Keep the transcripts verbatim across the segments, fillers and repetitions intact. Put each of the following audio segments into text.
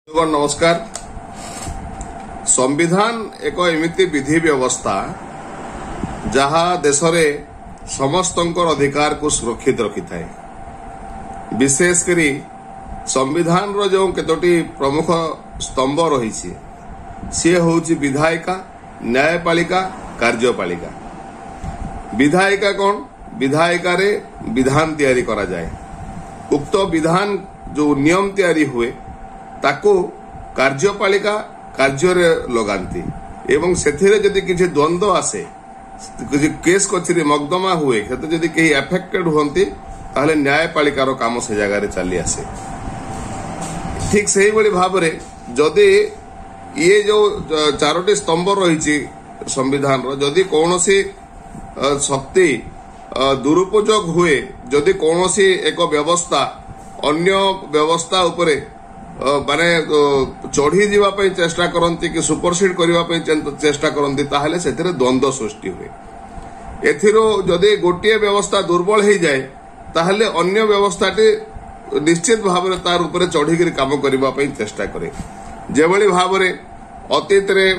नमस्कार। संविधान एक एमिति विधि व्यवस्था जहा देश रे समस्तंकर अधिकार को सुरक्षित रखि थाए। विशेषकर संविधान रो जो केतोटी प्रमुख स्तंभ रही सी होची विधायिका, न्यायपालिका, कार्यपालिका। विधायिका कौन? विधायिका रे विधान तैयारी करा जाए। उक्त विधान जो नियम तैयारी हुए ताको कार्यपालिका कार्य रे लगांती एवं सेथिरे जदि किछि द्वंद्व आसे, किछि केस कचेरी मकदमा हुए, खेत जदि केही एफेक्टेड होंती ताहले न्यायपालिका रो काम से जगह रे चली आसे। ठीक सही बड़ी भाव रे जदि ये जो चारोटी स्तंभ रही संविधान रो जदि कौनसी शक्ति दुरुपयोग हुए, जदि कौनसी एक व्यवस्था अन्य व्यवस्था उपरे माने चढ़ी जीवाई चेष्टा करती कि सुपरसीड करने चेष्टा करती ताहले सेथिरे द्वंद्व सृष्टि हुए। एथिरो जदि गोटे व्यवस्था दुर्बल हो जाए ताहले अन्य व्यवस्थाटी निश्चित भाव में तार उपरे चढ़ी काम करने चेष्टा करे। जेभली भाव में अतीत रे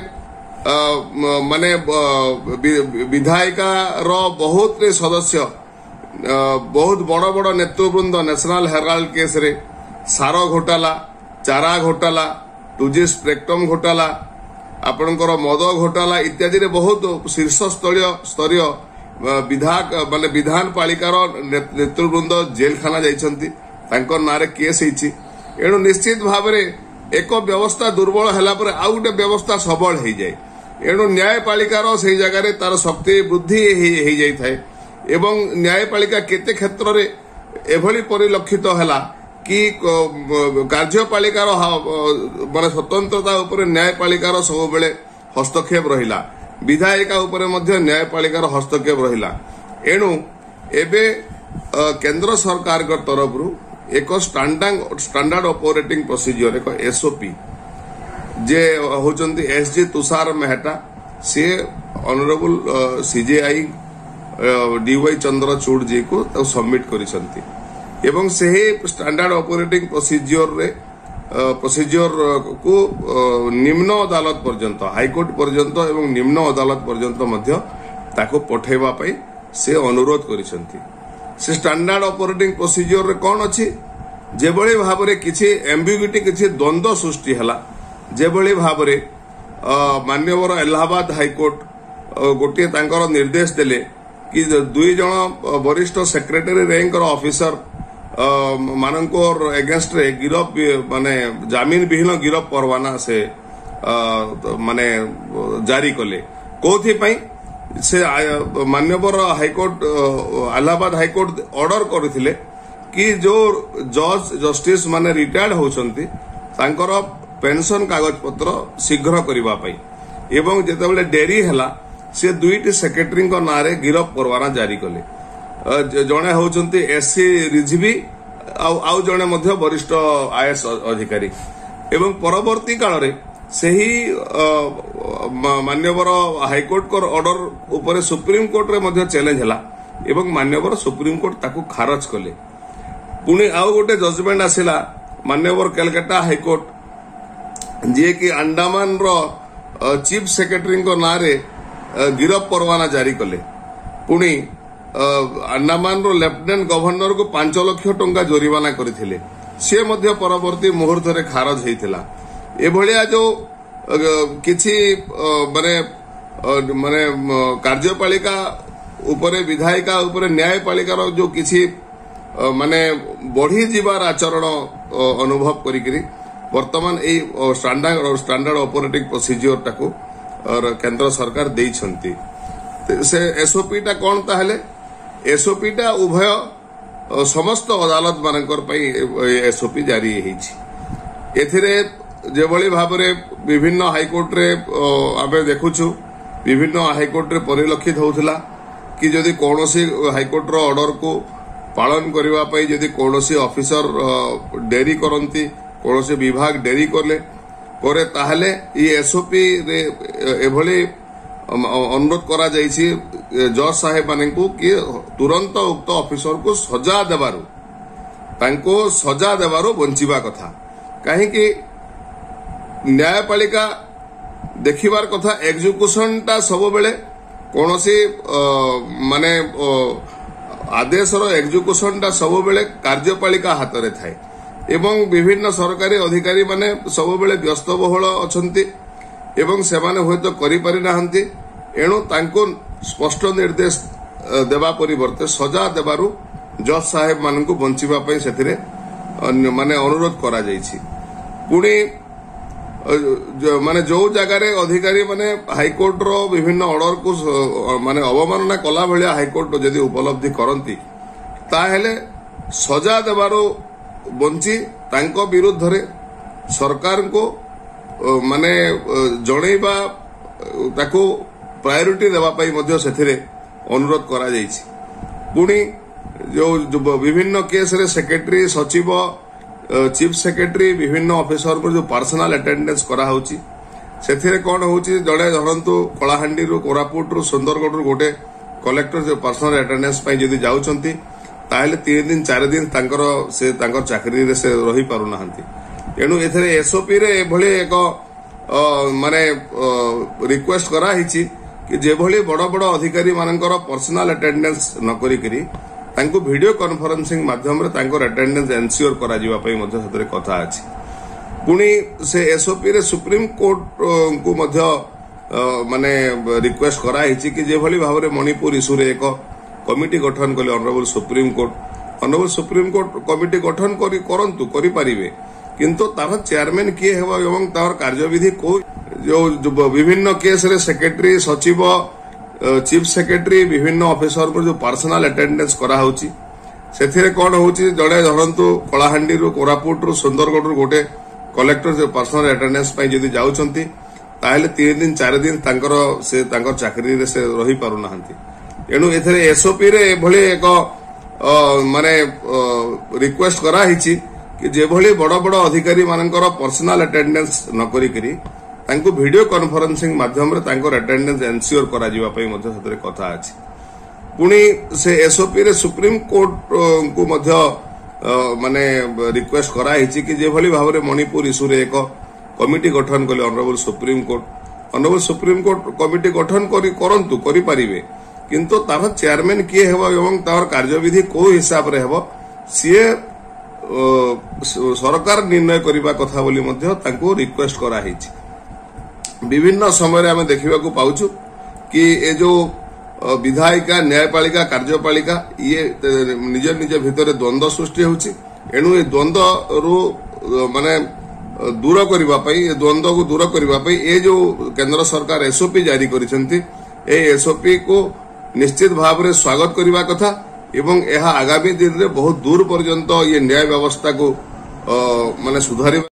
माने विधायिका रो बहुत सदस्य बहुत बड़ बड़ नेतृवृंद नेशनल हेराल्ड केस रे सार घोटाला, चारा घोटाला, टू जी स्पेक्ट्रम घोटाला, आपणकर मद घोटाला इत्यादि रे बहुत शीर्ष स्तरीय स्तरीय विधायक माने विधान पालिकार नेतृवृंद जेल खाना जाइछंती, तांकर नारे केस होईछि। एणु निश्चित भाव में एक व्यवस्था दुर्बल हैला पर आउ गोटे व्यवस्था सबल हो जाए। एणु न्यायपालिकार से जगह तार शक्ति वृद्धि हो जाए थाए एवं न्यायपालिका केते क्षेत्र रे एभली परिलक्षित हैला कि कार्यपालिकार माने स्वतंत्रता उपरे न्यायपालिकार सब बेले हस्तक्षेप रहिला, विधायिका उपरे मध्य न्यायपालिकार हस्तक्षेप रहिला। एणु एबे केंद्र सरकार के तरफ रु एक स्टैंडर्ड स्टैंडर्ड ऑपरेटिंग प्रोसीजर एक एसओपी जे होचंती एसजी तुषार मेहता, सी honourable CJI DY Chandrachud ji को सबमिट करिसंती एवं से स्टैंडर्ड ऑपरेटिंग प्रोसीजर रे प्रोसीजर को निम्न अदालत पर्यंत हाईकोर्ट पर्यंत एवं निम्न अदालत पर्यंत मध्य ताको पठेबा पई से अनुरोध करिसंती। से स्टैंडर्ड ऑपरेटिंग प्रोसीजर रे कोन अछि जेबळी भाव रे किछि एम्बिग्युइटी किछि द्वंद्व सृष्टि हला, जेबळी भाव रे माननीय इलाहाबाद हाईकोर्ट गोटे तांकर निर्देश देले कि दुई जन वरिष्ठ सेक्रेटरी रैंक ऑफिसर मानकोर एगेंस्ट रे गिरफ माने जामीन विहीन गिरफ परवाना से माने जारी कले। कोथि पई से माननीय हाईकोर्ट इलाहाबाद हाईकोर्ट ऑर्डर करथिले कि जो जज जस्टिस माने रिटायर्ड होचंती तांकर पेंशन कागज पत्र शीघ्र करबा पई एवं जेतेबेले डेरी हला से दुईटी सेक्रेटरी नारे गिरफ परवाना जारी कले। जड़े होचंती एससी रिजवी आउ जड़े मध्य वरिष्ठ आईएएस अधिकारी एवं परवर्ती काल रे सही मान्यवर हाईकोर्ट को ऑर्डर उपर सुप्रीम कोर्ट रे मध्य चैलेंज हला एवं मान्यवर सुप्रीम कोर्ट ताकू खारज कले। पुणी आउ गोटे जजमेंट आसिला मान्यवर कलकत्ता हाईकोर्ट जी कि अंडमान रो चीफ सेक्रेटरी को नारे गिरफ परवाना जारी कले। पुणी अंडमान रो लेफ्टिनेंट गवर्नर को पांच लाख टंका जोरिमाना करथिले, से मध्य परवर्ती मुहूर्त रे खारज हेतिला। ए भलिया जो किछि माने माने कार्यपालिका उपरे विधायिका उपरे न्यायपालिका रो जो किछि माने बढ़ी जीवार आचरण अनुभव करिकरी वर्तमान ए स्टैंडर्ड स्टैंडर्ड ऑपरेटिंग प्रोसीजर टाको और केंद्र सरकार देइछंती। से एसओपी टा कोन ताहले एसओपी टा उभय समस्त अदालत मानकर पई एसओपी जारी हेछि। एथिरे जेभली भाव रे विभिन्न हाईकोर्ट रे आबे देखुछु विभिन्न हाईकोर्ट रे परिलक्षित होउथला कि जदि कोनोसी हाईकोर्ट रो ऑर्डर को पालन करबा पई जदि कोनोसी ऑफिसर डेरी करंती, कोनोसी विभाग डेरी करले परे ताहले ये एसओपी रे एभली अनुरोध करा जाइछि जज साहेब मानकू कि तुरंत उक्त ऑफिसर को सजा देबारु तांको सजा देबारु बंचिबा कथा। कहीं न्यायपालिका देखिबार कथा एग्जीक्यूशन टा सब बेले कौन सी माने आदेश एग्जीक्यूशन टा सब बेले कार्यपालिका हाथ में थाए एवं विभिन्न सरकारी अधिकारी माने सब बेले व्यस्तबहुल अछंती एवं सेमाने हुएत करि पारि नाहंती एणु तांको स्पष्ट निर्देश देवा परिवर्ते सजा देबारु जज साहेब मानकु बंचिबा पई सेथिरे माने अनुरोध करा जायछि। पुणी माने जो जगार अधिकारी माने हाईकोर्ट रो विभिन्न ऑर्डर को माने अवमानना कला भलिया हाईकोर्ट जदि उपलब्धि करंती ताहेले सजा देबारो बंची तांको विरुद्ध रे सरकार को माने जणैबा ताको प्रायोरिटी देबा पई मध्य सेथिरे अनुरोध करा जायछि। पुणी जो विभिन्न केस रे सेक्रेटरी सचिव चीफ सेक्रेटरी विभिन्न ऑफिसर को जो पर्सनल अटेंडेंस करा होची सेथिरे कोन होची जड़े धरंतु कलाहांडी रु कोरापुट रु सुंदरगढ़ रु गोटे कलेक्टर जो पर्सनल अटेंडेंस पई जदी जाउचंती ताहेले तीन दिन चार दिन तांकर से तांकर चाकरी रे से रही पारु नाहंती एनु एथरे एसओपी रे एभली एक माने रिक्वेस्ट करा हिची कि जेभली बड़ बड़ अधिकारी मानकर पर्सनल अटेंडेंस न करी करी तांको वीडियो कॉन्फ्रेंसिंग माध्यम रे तांकर अटेंडेंस एनश्योर करा जिवा पई मध्य सतरे कथा अछि। पुणी से एसओपी रे सुप्रीम कोर्ट को मध्य माने रिक्वेस्ट करा हिची कि जेभली भाबरे मणिपुर इशू रे एक कमिटी गठन कले honourable supreme court honourable supreme court committee गठन करी करंतु करि परिबे किंतु तार चेयरमैन किए हेबा एवं तार कार्यविधि को जो विभिन्न केस रे सेक्रेटरी सचिव चीफ सेक्रेटरी विभिन्न ऑफिसर को जो पर्सनल अटेंडेंस करा होची सेथिरे कोन होची जड़े धरंतु कलाहांडी रु कोरापुट रु सुंदरगढ़ रु गोटे कलेक्टर जो पर्सनल अटेंडेंस पई जदी जाउचंती ताहेले तीन दिन चार दिन तांकर से तांकर चाकरी रे से रही पारु नाहंती एणु एथरे एसओपी रे एभली एक माने रिक्वेस्ट करा हिची कि जेभली बड़ बड़ अधिकारी मानकर पर्सनल अटेंडेंस न करी करी तांको वीडियो कॉन्फ्रेंसिंग माध्यम रे तांकर अटेंडेंस एनश्योर करा जिवा पई मध्य सतरे कथा अछि। पुणी से एसओपी रे सुप्रीम कोर्ट को मध्य माने रिक्वेस्ट करा हिची कि जेभली भाबरे मणिपुर इशू रे एक कमिटी गठन कले honourable supreme court honourable supreme court committee गठन करी करंतु करि परिबे किंतु तार चेयरमैन किए हेबा एवं तार कार्यविधि को हिसाब रे हेबो सीए सरकार निर्णय करिबा कथा बोली मध्य तांको रिक्वेस्ट करा हिची। विभिन्न समय आम देखा पाउछु कि ए जो विधायिका न्यायपालिका कार्यपालिका ये निज निज भितर द्वंद्व सृष्टि होछि एणु ए द्वंद्व रु माने दूर करबा पई द्वंद्व को दूर करबा पई ए जो केंद्र सरकार एसओपी जारी करिसेंती ए एसओपी को निश्चित भाव रे स्वागत करबा कथा एवं एहा आगामी दिन रे बहुत दूर पर्यंत ये न्याय व्यवस्था को माने सुधारि